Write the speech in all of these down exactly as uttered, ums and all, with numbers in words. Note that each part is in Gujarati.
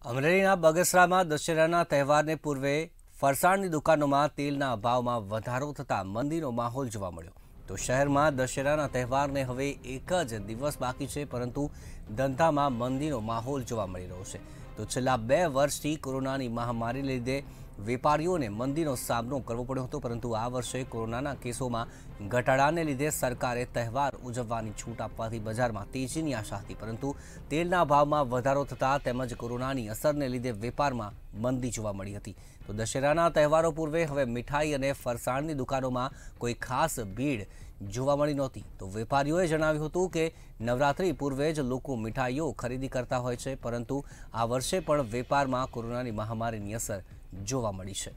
અમરેલીના બગસરામાં દશેરાના તહેવારને પૂર્વે ફરસાણની દુકાનોમાં તેલના ભાવમાં વધારો થતાં મંદીનો માહોલ જોવા મળ્યો। તો શહેરમાં દશેરાના તહેવારને હવે એક જ દિવસ બાકી છે, પરંતુ ધંધામાં મંદીનો માહોલ જોવા મળી રહ્યો છે। તો છેલ્લા બે વર્ષથી કોરોનાની મહામારીને લીધે વેપારીઓને મંદીનો સામનો કરવો પડ્યો હતો, પરંતુ આ વર્ષે કોરોનાના કેસોમાં ઘટાડાને લીધે સરકારે તહેવાર ઉજવવાની છૂટ આપવાથી બજારમાં તેજીની આશા હતી, પરંતુ તેલના ભાવમાં વધારો થતાં તેમજ કોરોનાની અસરને લીધે વેપારમાં મંદી જોવા મળી હતી। તો દશેરાના તહેવારો પૂર્વે હવે મીઠાઈ અને ફરસાણની દુકાનોમાં કોઈ ખાસ ભીડ જોવા મળી નહોતી। તો વેપારીઓએ જણાવ્યું હતું કે નવરાત્રી પૂર્વે જ લોકો મીઠાઈઓ ખરીદી કરતા હોય છે, પરંતુ આ વર્ષે પણ વેપારમાં કોરોનાની મહામારીની અસર જોવા મળી છે।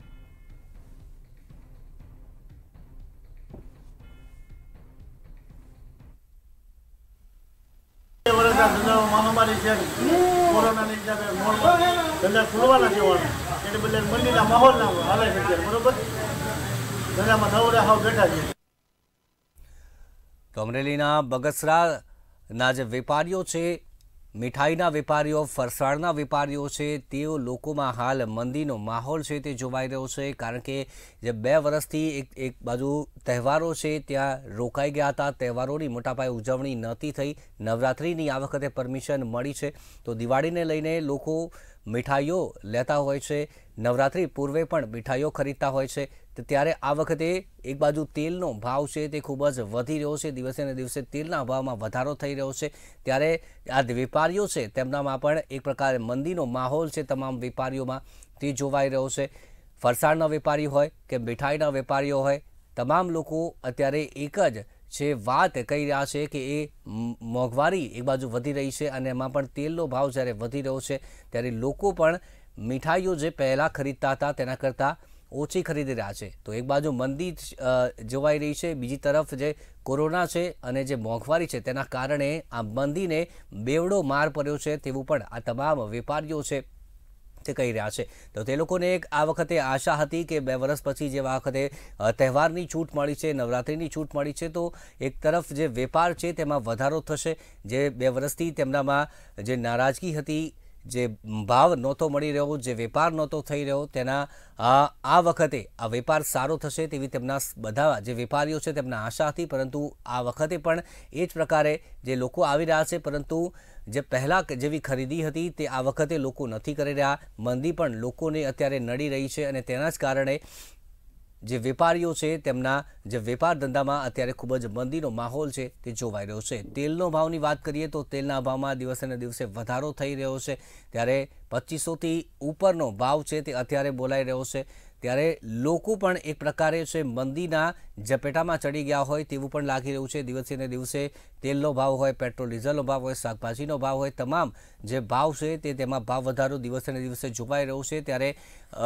महामारी से कोरोना ने हिसाबे मोल धंधा खुलवाना जेवाना એટલે બદલે મંદીના માહોલના હાલે છે બરોબર ધંધામાં નવરે હાવ બેઠા છે। તો અમરેલીના બગસરાના જે વેપારીઓ છે, મીઠાઈના વેપારીઓ, ફરસાણના વેપારીઓ છે, તેઓ લોકોમાં હાલ મંદીનો માહોલ છે તે જોવાઈ રહ્યો છે, કારણ કે જે બે વર્ષથી એક એક બાજુ તહેવારો છે ત્યાં રોકાઈ ગયા હતા, તહેવારોની મોટા પાયે ઉજવણી નહોતી થઈ, નવરાત્રિની આ વખતે પરમિશન મળી છે, તો દિવાળીને લઈને લોકો મીઠાઈઓ લેતા હોય છે, નવરાત્રિ પૂર્વે પણ મીઠાઈઓ ખરીદતા હોય છે। તો ત્યારે આ વખતે એક બાજુ તેલનો ભાવ છે તે ખૂબ જ વધી રહ્યો છે, દિવસે ને દિવસે તેલના ભાવમાં વધારો થઈ રહ્યો છે, ત્યારે આ વેપારીઓ છે તેમનામાં પણ એક પ્રકારે મંદીનો માહોલ છે તમામ વેપારીઓમાં તે જોવાઈ રહ્યો છે। ફરસાણના વેપારી હોય કે મીઠાઈના વેપારીઓ હોય, તમામ લોકો અત્યારે એક જ છે વાત કહી રહ્યા છે કે એ મોંઘવારી એક બાજુ વધી રહી છે અને એમાં પણ તેલનો ભાવ જ્યારે વધી રહ્યો છે ત્યારે લોકો પણ મીઠાઈઓ જે પહેલાં ખરીદતા હતા તેના કરતાં ઓછી ખરીદી રહ્યા છે। તો એક બાજુ મંદી જોવાઈ રહી છે, બીજી તરફ જે કોરોના છે અને જે મોંઘવારી છે તેના કારણે આ મંદીને બેવડો માર પડ્યો છે તેવું પણ આ તમામ વેપારીઓ છે તે કહી રહ્યા છે। તો તે લોકોને એક આ વખતે આશા હતી કે બે વર્ષ પછી જે આ વખતે તહેવારની છૂટ મળી છે, નવરાત્રિની છૂટ મળી છે, તો એક તરફ જે વેપાર છે તેમાં વધારો થશે, જે બે વર્ષથી તેમનામાં જે નારાજગી હતી, જે ભાવ નહોતો મળી રહ્યો, જે વેપાર નહોતો થઈ રહ્યો, તેના આ વખતે આ વેપાર સારો થશે તેવી તેમના બધા જે વેપારીઓ છે તેમના આશા હતી, પરંતુ આ વખતે પણ એ જ પ્રકારે જે લોકો આવી રહ્યા છે, પરંતુ જે પહેલાં જેવી ખરીદી હતી તે આ વખતે લોકો નથી કરી રહ્યા। મંદી પણ લોકોને અત્યારે નડી રહી છે અને તેના જ કારણે જે વેપારીઓ છે તેમના જે વેપાર ધંધામાં અત્યારે ખૂબ જ મંદીનો માહોલ છે તે જોવાઈ રહ્યો છે। તેલનો ભાવની વાત કરીએ તો તેલના ભાવમાં દિવસે ને દિવસે વધારો થઈ રહ્યો છે, ત્યારે પચીસોથી ઉપરનો ભાવ છે તે અત્યારે બોલાઈ રહ્યો છે, ત્યારે લોકો પણ એક પ્રકારે છે મંદીના ઝપેટામાં ચડી ગયા હોય તેવું પણ લાગી રહ્યું છે। દિવસે ને દિવસે તેલનો ભાવ હોય, પેટ્રોલ ડીઝલનો ભાવ હોય, શાકભાજીનો ભાવ હોય, તમામ જે ભાવ છે તે તેમાં ભાવ વધારો દિવસે ને દિવસે જોવાઈ રહ્યો છે, ત્યારે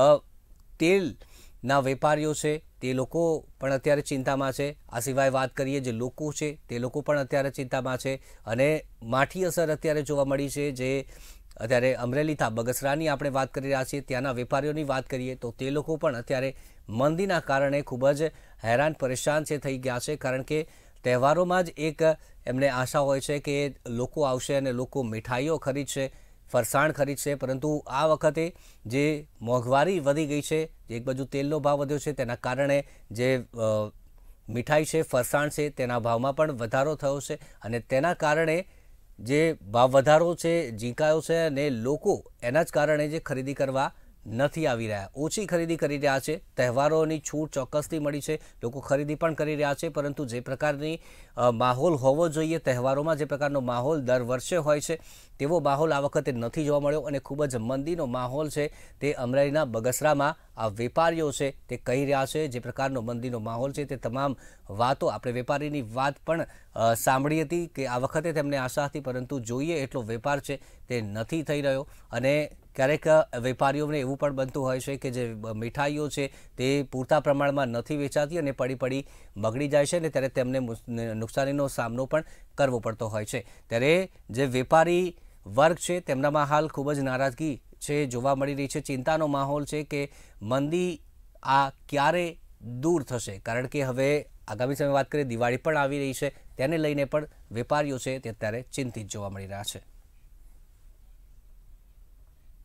તેલ ના વેપારીઓ છે તે લોકો પણ અત્યારે ચિંતામાં છે। આ સિવાય વાત કરીએ જે લોકો છે તે લોકો પણ અત્યારે ચિંતામાં છે અને માઠી અસર અત્યારે જોવા મળી છે। જે અત્યારે અમરેલીના બગસરાની આપણે વાત કરી રહ્યા છીએ, ત્યાંના વેપારીઓની વાત કરીએ તો તે લોકો પણ અત્યારે મંદીના કારણે ખૂબ જ હેરાન પરેશાન છે થઈ ગયા છે, કારણ કે તહેવારોમાં જ એક એમને આશા હોય છે કે લોકો આવશે અને લોકો મીઠાઈઓ ખરીદશે, ફરસાણ ખરીદશે, પરંતુ આ વખતે જે મોંઘવારી વધી ગઈ છે, એક બાજુ તેલનો ભાવ વધ્યો છે, તેના કારણે જે મીઠાઈ છે, ફરસાણ છે તેના ભાવમાં પણ વધારો થયો છે અને તેના કારણે જે ભાવ વધારો છે ઝીંકાયો છે અને લોકો એના જ કારણે જે ખરીદી કરવા નથી આવી રહ્યા, ઓછી ખરીદી કરી રહ્યા છે। તહેવારોની છૂટ ચોક્કસથી મળી છે, લોકો ખરીદી પણ કરી રહ્યા છે, પરંતુ જે પ્રકારની માહોલ હોવો જોઈએ તહેવારોમાં, જે પ્રકારનો માહોલ દર વર્ષે હોય છે તેવો માહોલ આ વખતે નથી જોવા મળ્યો અને ખૂબ જ મંદીનો માહોલ છે તે અમરેલીના બગસરામાં આ વેપારીઓ છે તે કહી રહ્યા છે। જે પ્રકારનો મંદીનો માહોલ છે તે તમામ વાતો આપણે વેપારીની વાત પણ સાંભળી હતી કે આ વખતે તેમને આશા હતી, પરંતુ જોઈએ એટલો વેપાર છે તે નથી થઈ રહ્યો અને ક્યારેક વેપારીઓને એવું પણ બનતું હોય છે કે જે મીઠાઈઓ છે તે પૂરતા પ્રમાણમાં નથી વેચાતી અને પડી પડી બગડી જાય છે અને ત્યારે તેમને નુકસાનીનો સામનો પણ કરવો પડતો હોય છે। ત્યારે જે વેપારી વર્ગ છે તેમનામાં હાલ ખૂબ જ નારાજગી છે જોવા મળી રહી છે, ચિંતાનો માહોલ છે કે મંદી આ ક્યારે દૂર થશે, કારણ કે હવે આગામી સમય વાત કરીએ દિવાળી પણ આવી રહી છે, તેને લઈને પણ વેપારીઓ છે તે અત્યારે ચિંતિત જોવા મળી રહ્યા છે।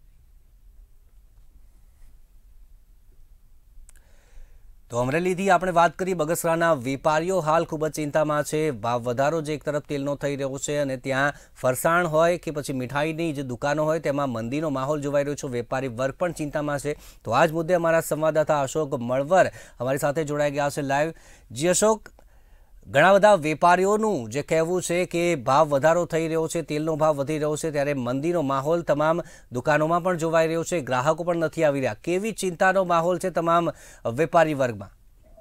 તો અમરેલીથી આપણે વાત કરી બગસરાના વેપારીઓ હાલ ખૂબ જ ચિંતામાં છે। ભાવ વધારો જે એક તરફ તેલનો થઈ રહ્યો છે અને ત્યાં ફરસાણ હોય કે પછી મીઠાઈની જે દુકાનો હોય તેમાં મંદીનો માહોલ જોવાઈ રહ્યો છે। વેપારી વર્ગ પણ ચિંતામાં છે। તો આ જ મુદ્દે અમારા સંવાદદાતા અશોક મળવર અમારી સાથે જોડાઈ ગયા છે લાઈવ। જી અશોક, ઘણા બધા વેપારીઓનું જે કહેવું છે કે ભાવ વધારો થઈ રહ્યો છે, તેલનો ભાવ વધી રહ્યો છે, ત્યારે મંદીનો માહોલ તમામ દુકાનોમાં પણ જોવાઈ રહ્યો છે, ગ્રાહકો પણ નથી આવી રહ્યા। કેવી ચિંતાનો માહોલ છે તમામ વેપારી વર્ગમાં?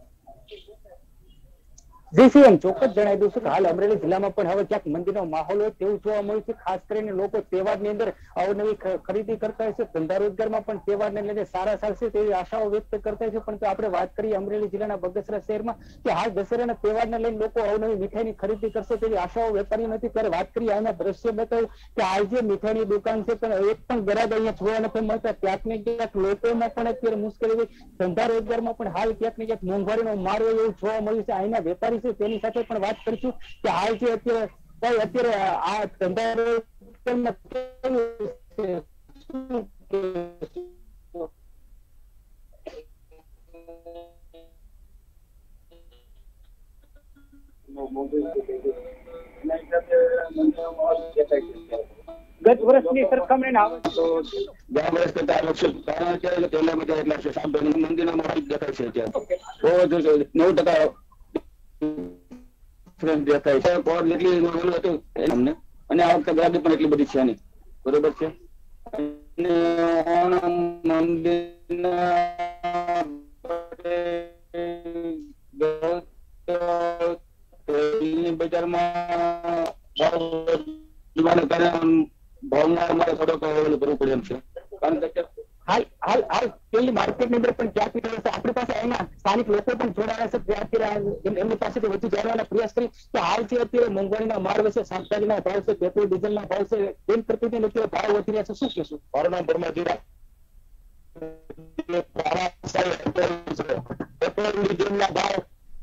જી સીએમ ચોક્કસ જણાવી દઉં છું કે હાલ અમરેલી જિલ્લામાં પણ હવે ક્યાંક મંદીનો માહોલ હોય તેવું જોવા મળ્યું છે। ખાસ કરીને લોકો તહેવારની અંદર અવનવી ખરીદી કરતા હોય છે, ધંધા રોજગારમાં પણ તહેવારને લઈને સારા ચાલશે તેવી આશાઓ વ્યક્ત કરતા હોય છે। પરંતુ આપણે વાત કરીએ અમરેલી જિલ્લાના બગસરા શહેરમાં કે હાલ દશેરાના તહેવારને લઈને લોકો અવનવી મીઠાઈની ખરીદી કરશે તેવી આશાઓ વેપારી નથી। ત્યારે વાત કરીએ આના દ્રશ્ય બતાવ્યું કે હાલ જે મીઠાઈની દુકાન છે પણ એક પણ ગ્રાહક અહીંયા જોવા નથી મળતા। ક્યાંક ને ક્યાંક લોકોમાં પણ અત્યારે મુશ્કેલી હોય, ધંધા રોજગારમાં પણ હાલ ક્યાંક ને ક્યાંક મોંઘવારીનો માર હોય એવું જોવા મળ્યું છે। અહીંના વેપારી તેની સાથે પણ વાત કરીશું કે હાલ જે અત્યારે અત્યારે આ ધંધા ગત વર્ષની સરખામણીને આવે તો ગયા વર્ષ કરતા આ વર્ષે કારણ અત્યારે તેના બધા એટલા છે સાંભળો મંદિરના માહોલ દેખાય છે અત્યારે બહુ નવ ટકા દેખાય છે। કોર એટલી ઓલું હતું અમને અને આ વખતે ગ્રાહકી પણ એટલી બધી છે નહીં, બરોબર છે। અને મંદિરના બજારમાં ભાવના અમારે થોડોક ઓલું કરવું પડે એમ છે, કારણ કે હાલ હાલ હાલ તેલની માર્કેટની અંદર પણ ક્યાંક નીકળે છે। આપણી પાસે એના સ્થાનિક લોકો પણ જોડાયા છે, એમની પાસેથી વધુ જાણવાના પ્રયાસ કરી કે હાલ જે અત્યારે મોંઘવારીના માર છે, શાકભાજીના ભાવ છે, પેટ્રોલ ડીઝલના ભાવ છે, તેમ પ્રતિદિન અત્યારે ભાવ વધી રહ્યા છે, શું કહેશું? મારું નામ પરમાજીરા, પેટ્રોલ ડીઝલના ભાવ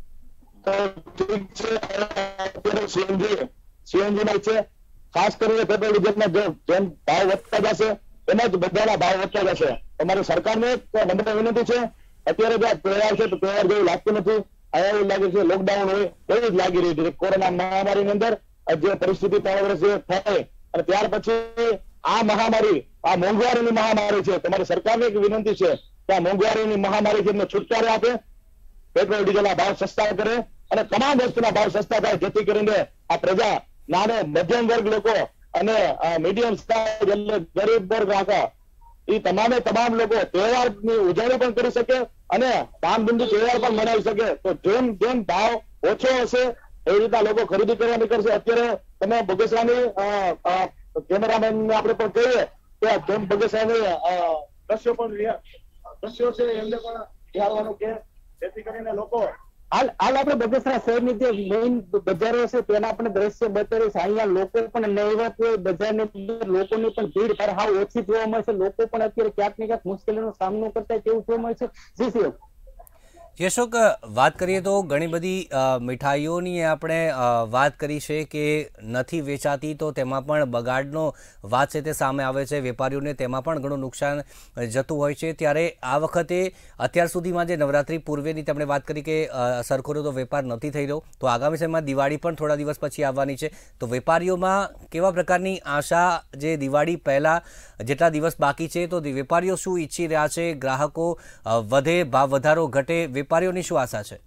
અત્યારે સીએનજી સીએનજી ના છે, ખાસ કરીને પેટ્રોલ ડીઝલના જેમ ભાવ વધતા જશે એમાં જ બધાના ભાવ વધતા જશે। તમારી સરકારને નમ્ર વિનંતી છે, અત્યારે જે તહેવાર છે તો તહેવાર જેવું લાગતું નથી, અહીંયા એવું લાગે છે લોકડાઉન હોય એવું જ લાગી રહ્યું છે। કોરોના મહામારીની અંદર જે પરિસ્થિતિ ત્રણ વર્ષ જે થાય અને ત્યાર પછી આ મહામારી આ મોંઘવારીની મહામારી છે, તમારી સરકારને એક વિનંતી છે કે આ મોંઘવારીની મહામારી જેમને છુટકારો આપે, પેટ્રોલ ડીઝલના ભાવ સસ્તા કરે અને તમામ વસ્તુના ભાવ સસ્તા થાય, જેથી કરીને આ પ્રજા નાનો મધ્યમ વર્ગ લોકો અને મીડિયમ સાઇઝ એટલે ગરીબ વર્ગ આખા એ તમામે તમામ લોકો તહેવારની ઉજવણી પણ કરી શકે અને ધામધૂમથી તહેવાર પણ મનાવી શકે। તો જેમ જેમ ભાવ ઓછો હશે એવી રીતના લોકો ખરીદી કરવા નીકળશે। અત્યારે તમે બગસરાની કેમેરામેન ને આપણે પણ કહીએ કે જેમ બગસરાની દ્રશ્યો પણ દ્રશ્યો છે એમને પણ નિહાળવાનું કે જેથી કરીને લોકો હાલ હાલ આપણે બગસરા શહેરની જે મેઇન બજારો છે તેના પણ દ્રશ્ય બતાવ્યું છે। અહીંયા લોકો પણ નહીવત હોય, બજારની અંદર લોકોની પણ ભીડ હાવ ઓછી જોવા મળશે, લોકો પણ અત્યારે ક્યાંક ને ક્યાંક મુશ્કેલીનો સામનો કરતા તેવું જોવા મળશે। જી સી અશોક, વાત કરીએ તો ઘણી બધી મીઠાઈઓની આપણે વાત કરી છે કે નથી વેચાતી, તો તેમાં પણ બગાડનો વાત છે તે સામે આવે છે, વેપારીઓને તેમાં પણ ઘણું નુકસાન જતું હોય છે। ત્યારે આ વખતે અત્યાર સુધીમાં જે નવરાત્રી પૂર્વેની તેમણે વાત કરી કે સરખો તો વેપાર નથી થઈ રહ્યો, તો આગામી સમયમાં દિવાળી પણ થોડા દિવસ પછી આવવાની છે, તો વેપારીઓમાં કેવા પ્રકારની આશા, જે દિવાળી પહેલાં જેટલા દિવસ બાકી છે તો વેપારીઓ શું ઈચ્છી રહ્યા છે? ગ્રાહકો વધે, ભાવ વધારો ઘટે, વેપારીઓની શું આશા છે?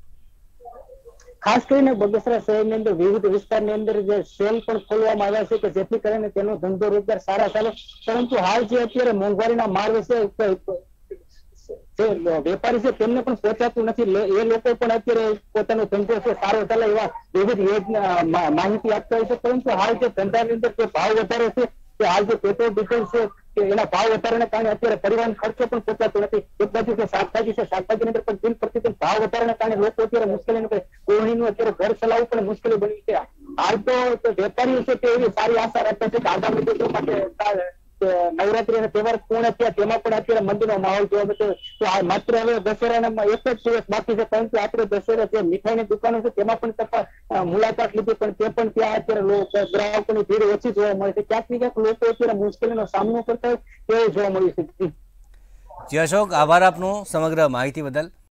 ખાસ કરીને બગસરા શહેરની અંદર વિવિધ વિસ્તારની અંદર જે સેલ પણ ખોલવામાં આવ્યા છે કે જેથી કરીને તેનો ધંધો રોજગાર સારા ચાલે, પરંતુ હાલ જે અત્યારે મોંઘવારીના માર વિશે જે વેપારી છે તેમને પણ પહોંચાતું નથી, એ લોકો પણ અત્યારે પોતાનો ધંધો છે સારો ચાલે એવા વિવિધ યોજના માહિતી આપતા હોય છે, પરંતુ હાલ જે ધંધાની અંદર જે ભાવ વધારે છે કે હાલ જે પેટ્રોલ ડીઝલ છે કે એના ભાવ વધારાને કારણે અત્યારે પરિવહન ખર્ચો પણ પહોંચાતો નથી। એક બાજુ જે શાકભાજી છે, શાકભાજીની અંદર પણ દિન પ્રતિદિન ભાવ વધારાને કારણે લોકો અત્યારે મુશ્કેલી કરે, કોઈનું અત્યારે ઘર ચલાવવું પણ મુશ્કેલી બની છે। હાલ તો વેપારીઓ છે તે એવી સારી આશા રાખે છે કે આગામી દિવસોમાં નવરાત્રી અને તહેવાર પૂર્ણ થયા તેમાં પણ અત્યારે મંદીનો માહોલ જોવા મળતો, તો આ માત્ર હવે દશેરાના એક જ દિવસ બાકી છે, પરંતુ આપણે દશેરા જે મીઠાઈની દુકાનો છે તેમાં પણ તપાસ મુલાકાત લીધી, પણ તે પણ ત્યાં અત્યારે ગ્રાહકોની ભીડ ઓછી જોવા મળે છે। ક્યાંક ને ક્યાંક લોકો અત્યારે મુશ્કેલીનો સામનો કરતા હોય તેવું જોવા મળ્યું છે। જી અશોક, આભાર આપનો સમગ્ર માહિતી બદલ।